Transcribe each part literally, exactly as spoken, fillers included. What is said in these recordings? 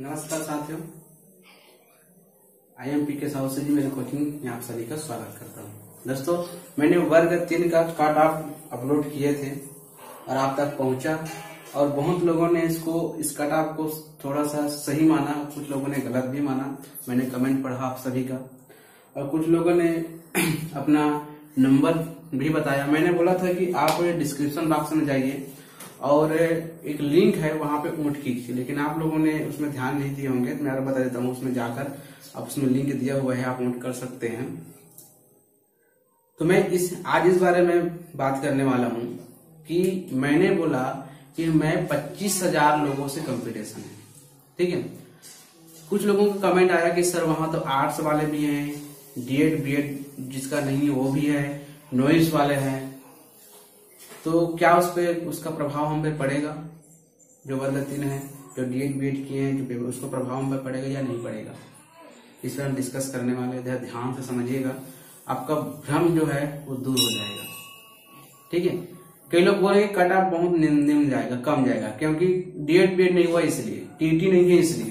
नमस्कार साथियों, I am P के साहू से जी मेरी कोचिंग में आप सभी का स्वागत करता हूँ। दोस्तों, मैंने वर्ग तीन का कट ऑफ अपलोड किए थे और आप तक पहुंचा और बहुत लोगों ने इसको इस कट ऑफ को थोड़ा सा सही माना, कुछ लोगों ने गलत भी माना। मैंने कमेंट पढ़ा आप सभी का और कुछ लोगों ने अपना नंबर भी बताया। मैंने बोला था कि आप डिस्क्रिप्शन बॉक्स में जाइए और एक लिंक है वहां पे ऊंट कीजिए, लेकिन आप लोगों ने उसमें ध्यान नहीं दिए होंगे। मैं और बता देता हूँ, उसमें जाकर आप उसमें लिंक दिया हुआ है, आप ऊंट कर सकते हैं। तो मैं इस आज इस बारे में बात करने वाला हूँ कि मैंने बोला कि मैं पच्चीस हजार लोगों से कंपटीशन है, ठीक है। कुछ लोगों का कमेंट आया कि सर वहां तो आर्ट्स वाले भी हैं, डीएड बीएड जिसका नहीं है वो भी है, नॉइस वाले हैं, तो क्या उस पे उसका प्रभाव हम पे पड़ेगा? जो वर्ग तीन है, जो डीएड बीएड किए हैं, जो उसको प्रभाव हम पे पड़ेगा या नहीं पड़ेगा, इस पर हम डिस्कस करने वाले हैं। ध्यान से समझिएगा, आपका भ्रम जो है वो दूर हो जाएगा, ठीक है। कई लोग बोलेंगे कट ऑफ बहुत निम्न जाएगा, कम जाएगा, क्योंकि डीएड बीएड नहीं हुआ इसलिए, टीटी नहीं है इसलिए।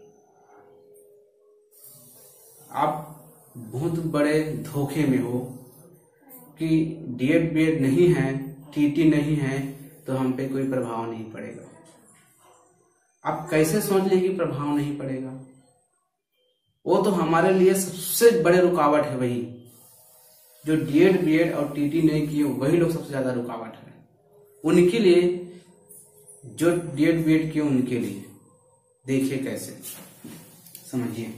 आप बहुत बड़े धोखे में हो कि डीएड बीएड नहीं है, टीटी नहीं है, तो हम पे कोई प्रभाव नहीं पड़ेगा। आप कैसे सोच लिए कि प्रभाव नहीं पड़ेगा? वो तो हमारे लिए सबसे बड़े रुकावट है। वही जो डीएड बीएड और टीटी नहीं किए वही लोग सबसे ज्यादा रुकावट है उनके लिए। जो डीएड बीएड किए उनके लिए देखिए कैसे, समझिए,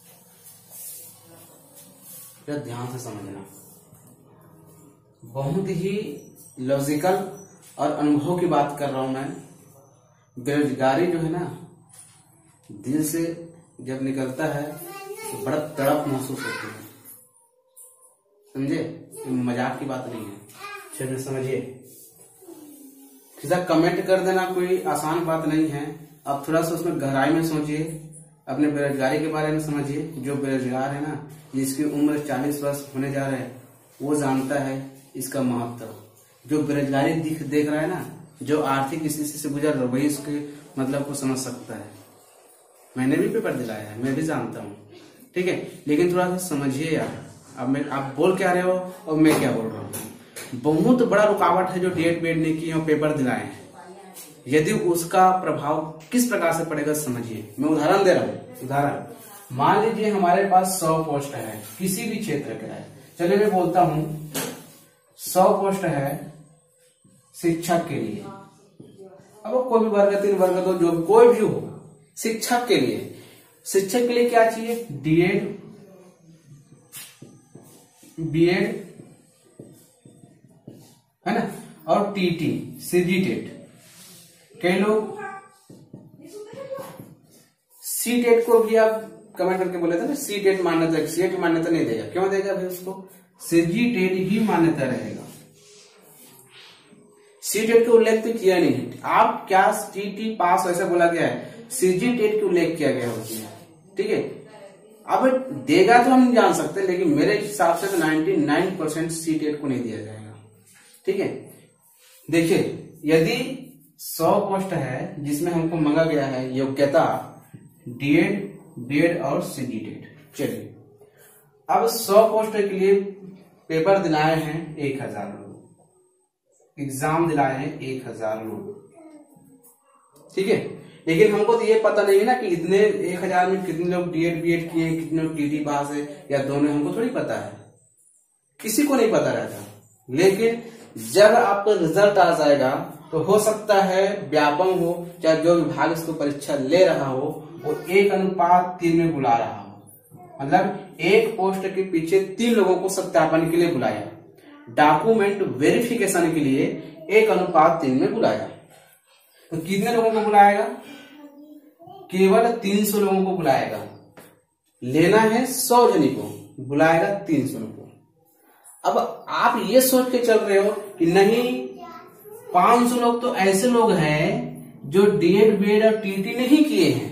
ध्यान से समझना। बहुत ही लॉजिकल और अनुभव की बात कर रहा हूं मैं। बेरोजगारी जो है ना, दिल से जब निकलता है तो बड़ा तड़प महसूस होती है, समझे? मजाक की बात नहीं है, चलिए समझिए। सीधा कमेंट कर देना कोई आसान बात नहीं है। आप थोड़ा सा उसमें गहराई में सोचिए, अपने बेरोजगारी के बारे में समझिए। जो बेरोजगार है ना, जिसकी उम्र चालीस वर्ष होने जा रहे हैं, वो जानता है इसका महत्व। जो बेरोजगारी दिख देख रहा है ना, जो आर्थिक स्थिति से गुजर रहा है, वही इसके मतलब को समझ सकता है। मैंने भी पेपर दिलाया है, मैं भी जानता हूँ, ठीक है। लेकिन थोड़ा सा समझिए यार, अब मैं आप बोल क्या रहे हो और मैं क्या बोल रहा हूँ। बहुत बड़ा रुकावट है जो डीएड बीएड ने किए और पेपर दिलाए हैं। यदि उसका प्रभाव किस प्रकार से पड़ेगा समझिए। मैं उदाहरण दे रहा हूँ। उदाहरण मान लीजिए हमारे पास सौ पोस्ट है, किसी भी क्षेत्र का है। चलिए मैं बोलता हूँ सौ पोस्ट है शिक्षक के लिए। अब कोई भी वर्ग तीन वर्ग दो जो कोई भी हो, शिक्षक के लिए। शिक्षक के लिए क्या चाहिए? डीएड बीएड है ना, और टीटी सीजीटेट। कई लोग सी टेट को भी आप कमेंट करके बोले थे ना, सी टेट मान्यता, सी टेट मान्यता नहीं देगा। क्यों देगा भाई? उसको सीजीटेट ही मान्यता रहेगा। सी टेट का उल्लेख तो किया नहीं है। आप क्या टीटी पास ऐसा बोला गया है, सीजीटेट का उल्लेख किया गया होती है, ठीक है। अब देगा तो हम नहीं जान सकते, लेकिन मेरे हिसाब से तो निन्यानवे परसेंट सी टेट को नहीं दिया जाएगा, ठीक है। देखिए, यदि सौ पोस्ट है जिसमें हमको मांगा गया है योग्यता डीएड बीएड और सीजीटेट। चलिए, अब सौ पोस्ट के लिए पेपर दिलाए हैं एक हजार लोग, एग्जाम दिलाए हैं एक हजार लोग, ठीक है। लेकिन हमको तो ये पता नहीं है ना कि इतने एक हजार में कितने लोग डीएड बीएड किए, कितने लोग टीटी पास है या दोनों, हमको थोड़ी पता है, किसी को नहीं पता रहता। लेकिन जब आपका रिजल्ट आ जाएगा तो हो सकता है व्यापक हो, चाहे जो विभाग इसको परीक्षा ले रहा हो वो एक अनुपात तीन में बुला रहा हो। मतलब एक पोस्ट के पीछे तीन लोगों को सत्यापन के लिए बुलाया, डॉक्यूमेंट वेरिफिकेशन के लिए एक अनुपात तीन में बुलाया। तो कितने लोगों को बुलाएगा? केवल तीन सौ लोगों को बुलाएगा। लेना है सौ जनी को, बुलाएगा तीन सौ को। अब आप ये सोच के चल रहे हो कि नहीं, पांच सौ लोग तो ऐसे लोग हैं जो डीएड बीएड और टीटी नहीं किए हैं,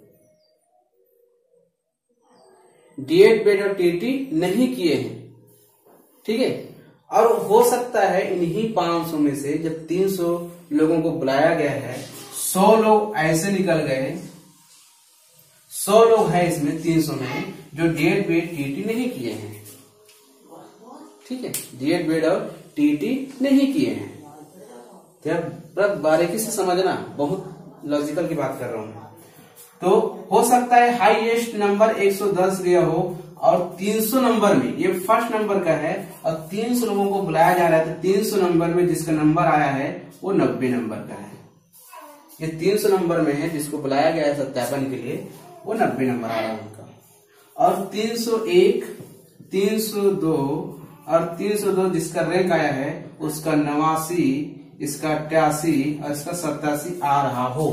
डीएड बीएड और टीटी नहीं किए हैं, ठीक है। और हो सकता है इन्हीं पांच सौ में से जब तीन सौ लोगों को बुलाया गया है, सौ लोग ऐसे निकल गए सौ लोग हैं इसमें, तीन सौ में जो डीएड बीएड टीटी नहीं किए हैं। ठीक है, डीएड बीएड और टीटी नहीं किए हैं। तो बारीकी से समझना, बहुत लॉजिकल की बात कर रहा हूं। तो हो सकता है हाईएस्ट नंबर एक सौ दस गया हो और तीन सौ नंबर में, ये फर्स्ट नंबर का है और तीन सौ लोगों को बुलाया जा रहा है, तो तीन सौ नंबर में जिसका नंबर आया है वो नब्बे नंबर का है। ये तीन सौ नंबर में है जिसको बुलाया गया है सत्यापन के लिए, वो नब्बे नंबर आया उनका। और तीन सौ एक, तीन सौ दो और तीन सौ दो जिसका रैंक आया है उसका नवासी, इसका अट्ठासी और इसका सत्तासी आ रहा हो,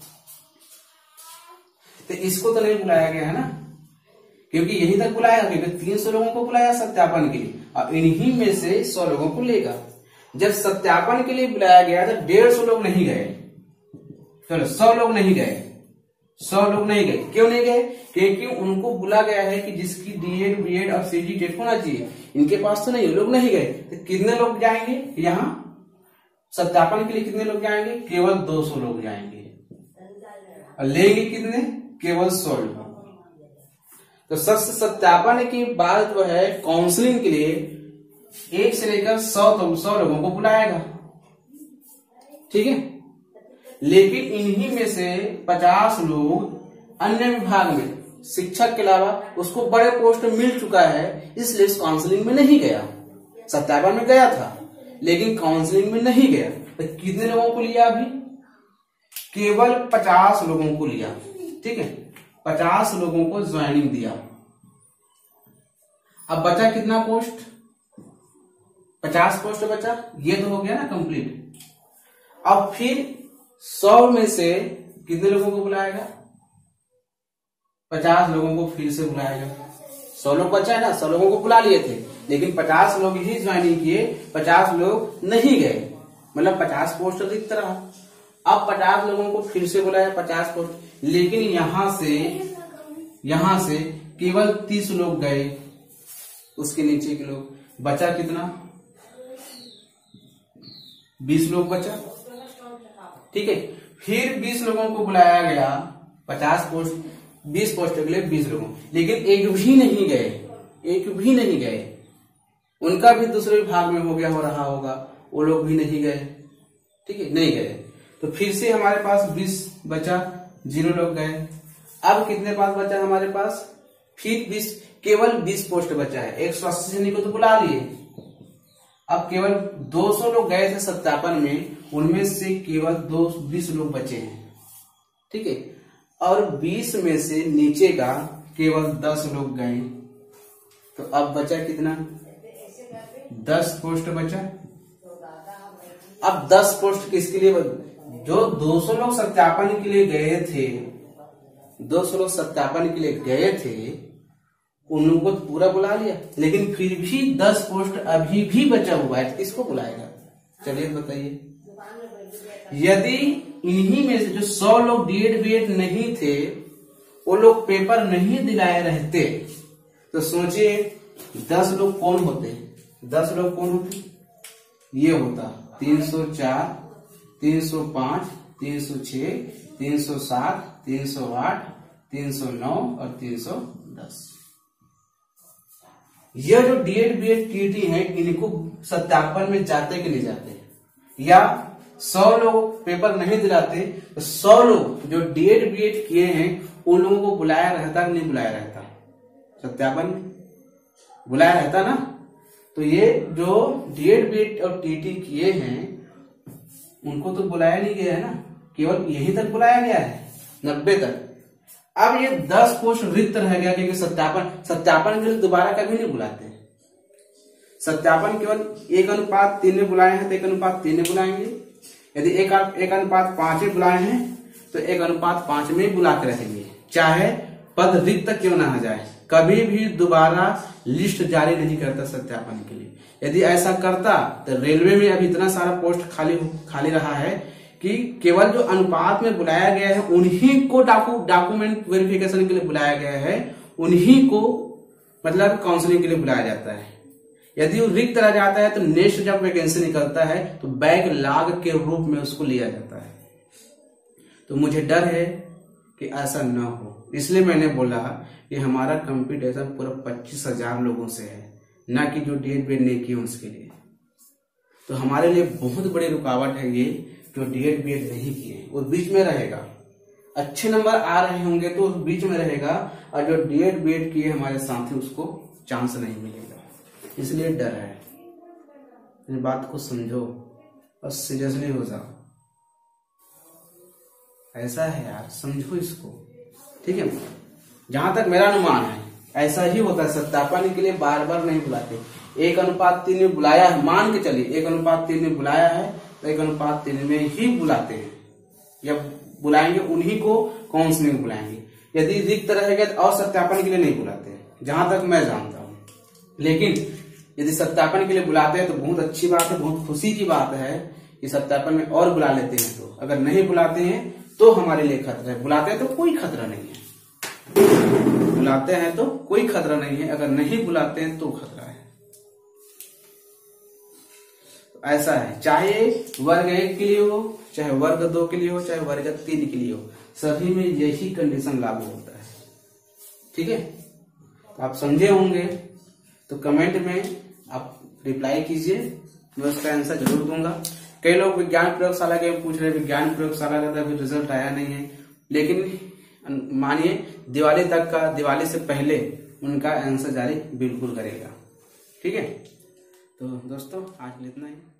तो इसको तो नहीं बुलाया गया है ना, क्योंकि यहीं तक बुलाया, क्योंकि तीन सौ लोगों को बुलाया सत्यापन के लिए और इन्हीं में से सौ लोगों को लेगा। जब सत्यापन के लिए बुलाया गया तो डेढ़ सौ लोग नहीं गए, चलो सौ लोग नहीं गए, सौ लोग नहीं गए। क्यों नहीं गए? क्योंकि उनको बुला गया है कि जिसकी डीएड बीएड और सीजी टेट होना चाहिए, इनके पास तो नहीं, लोग नहीं गए। तो कितने लोग जाएंगे यहाँ सत्यापन के लिए? कितने लोग जाएंगे? केवल दो सौ लोग जाएंगे और लेंगे कितने? केवल सौ लोग। तो शख्स सत्यापन की बात जो है काउंसलिंग के लिए एक से लेकर सौ तो सौ लोगों को बुलाएगा, ठीक है। लेकिन इन्हीं में से पचास लोग अन्य विभाग में, शिक्षक के अलावा उसको बड़े पोस्ट मिल चुका है, इसलिए इस काउंसलिंग में नहीं गया। सत्यापन में गया था लेकिन काउंसलिंग में नहीं गया। तो कितने लोगों को लिया? अभी केवल पचास लोगों को लिया, ठीक है। पचास लोगों को ज्वाइनिंग दिया। अब बचा कितना पोस्ट? पचास पोस्ट बचा, ये तो हो गया ना कंप्लीट। अब फिर सौ में से कितने लोगों को बुलाएगा? पचास लोगों को फिर से बुलाएगा। सौ लोग बचा है ना, सौ लोगों को बुला लिए थे लेकिन पचास लोग ही ज्वाइनिंग किए, पचास लोग नहीं गए, मतलब पचास पोस्ट रिक्त रहा। अब पचास लोगों को फिर से बुलाया, पचास पोस्ट, लेकिन यहां से यहां से केवल तीस लोग गए, उसके नीचे के लोग, बचा कितना? बीस लोग बचा, ठीक है। फिर बीस लोगों को बुलाया गया, पचास पोस्ट, बीस पोस्ट के लिए बीस लोगों, लेकिन एक भी नहीं गए, एक भी नहीं गए। उनका भी दूसरे विभाग में हो गया, हो रहा होगा, वो लोग भी नहीं गए, ठीक है, नहीं गए। तो फिर से हमारे पास बीस बचा, जीरो लोग गए। अब कितने पास बचा हमारे पास? फिर बीस, केवल बीस पोस्ट बचा है। एक सौ अस्सी जने को तो बुला लिए, अब केवल दो सौ लोग गए थे सत्यापन में, उनमें से केवल दो बीस लोग बचे हैं, ठीक है। और बीस में से नीचे का केवल दस लोग गए, तो अब बचा कितना? दस पोस्ट बचा। अब दस पोस्ट किसके लिए? जो दो सौ लोग सत्यापन के लिए गए थे, दो सौ लोग सत्यापन के लिए गए थे, उन लोगों को तो पूरा बुला लिया, लेकिन फिर भी दस पोस्ट अभी भी बचा हुआ है, किसको बुलाएगा? चलिए बताइए। यदि इन्हीं में से जो सौ लोग डीएड बीएड नहीं थे, वो लोग पेपर नहीं दिलाए रहते, तो सोचिए दस लोग कौन होते? दस लोग कौन होते? ये होता तीन सौ चार, तीन सौ पांच, तीन सौ छह, तीन सौ सात, तीन सौ आठ, तीन सौ नौ और तीन सौ दस। यह जो डीएड बीएड टीटी है, इनको सत्यापन में जाते कि नहीं जाते? या सौ लोग पेपर नहीं दिलाते, तो सौ लोग जो डीएड बीएड किए हैं उन लोगों को बुलाया रहता कि नहीं बुलाया रहता? सत्यापन में बुलाया रहता ना। तो ये जो डीएड बीएड और टीटी किए हैं उनको तो बुलाया नहीं गया है ना, केवल यहीं तक बुलाया गया है, नब्बे तक। अब ये दस पोस्ट रिक्त रह गया, क्योंकि सत्यापन सत्यापन के लिए दोबारा कभी नहीं बुलाते। सत्यापन केवल एक अनुपात तीन में बुलाए हैं तो एक अनुपात तीन में बुलाएंगे, यदि एक एक अनुपात पांच में बुलाए हैं तो एक अनुपात पांच में बुला के रहेंगे, चाहे पद रिक्त क्यों ना आ जाए। कभी भी दोबारा लिस्ट जारी नहीं करता सत्यापन के लिए। यदि ऐसा करता तो रेलवे में अभी इतना सारा पोस्ट खाली खाली रहा है कि केवल जो अनुपात में बुलाया गया है उन्हीं को डाकू डॉक्यूमेंट वेरिफिकेशन के लिए बुलाया गया है, उन्हीं को मतलब काउंसलिंग के लिए बुलाया जाता है। यदि वो रिक्त रह जाता है तो नेक्स्ट जब वैकेंसी निकलता है तो बैकलॉग के रूप में उसको लिया जाता है। तो मुझे डर है कि ऐसा न हो, इसलिए मैंने बोला कि हमारा कंपटीशन पूरा पच्चीस हजार लोगों से है, ना कि जो डीएड बीएड नहीं किए उसके लिए। तो हमारे लिए बहुत बड़ी रुकावट है ये, जो डीएड बीएड नहीं किए वो बीच में रहेगा। अच्छे नंबर आ रहे होंगे तो बीच में रहेगा, और जो डीएड बीएड किए हमारे साथी उसको चांस नहीं मिलेगा, इसलिए डर है। इस बात को समझो और सीरियसली हो जाओ। ऐसा है यार, समझो इसको, ठीक है। जहां तक मेरा अनुमान है ऐसा ही होता है, सत्यापन के लिए बार बार नहीं बुलाते। एक अनुपात तीन में बुलाया है, मान के चलिए एक अनुपात तीन में बुलाया है तो एक अनुपात तीन में ही बुलाते हैं, या बुलाएंगे उन्हीं को काउंसलिंग में बुलाएंगे। यदि रिक्त रहेगा तो और सत्यापन के लिए नहीं बुलाते, जहां तक मैं जानता हूं। लेकिन यदि सत्यापन के लिए बुलाते हैं तो बहुत अच्छी बात है, बहुत खुशी की बात है कि सत्यापन में और बुला लेते हैं। तो अगर नहीं बुलाते हैं तो हमारे लिए खतरा है, बुलाते हैं तो कोई खतरा नहीं है। बुलाते हैं तो कोई खतरा नहीं है, अगर नहीं बुलाते हैं तो खतरा है। तो ऐसा है, चाहे वर्ग एक के लिए हो, चाहे वर्ग दो के लिए हो, चाहे वर्ग तीन के लिए हो, सभी में यही कंडीशन लागू होता है, ठीक है। तो आप समझे होंगे, तो कमेंट में आप रिप्लाई कीजिए, मैं उसका आंसर जरूर दूंगा। कई लोग विज्ञान प्रयोगशाला के पूछ रहे, विज्ञान प्रयोगशाला का अभी रिजल्ट आया नहीं है, लेकिन मानिए दिवाली तक का, दिवाली से पहले उनका आंसर जारी बिल्कुल करेगा, ठीक है। तो दोस्तों आज इतना ही।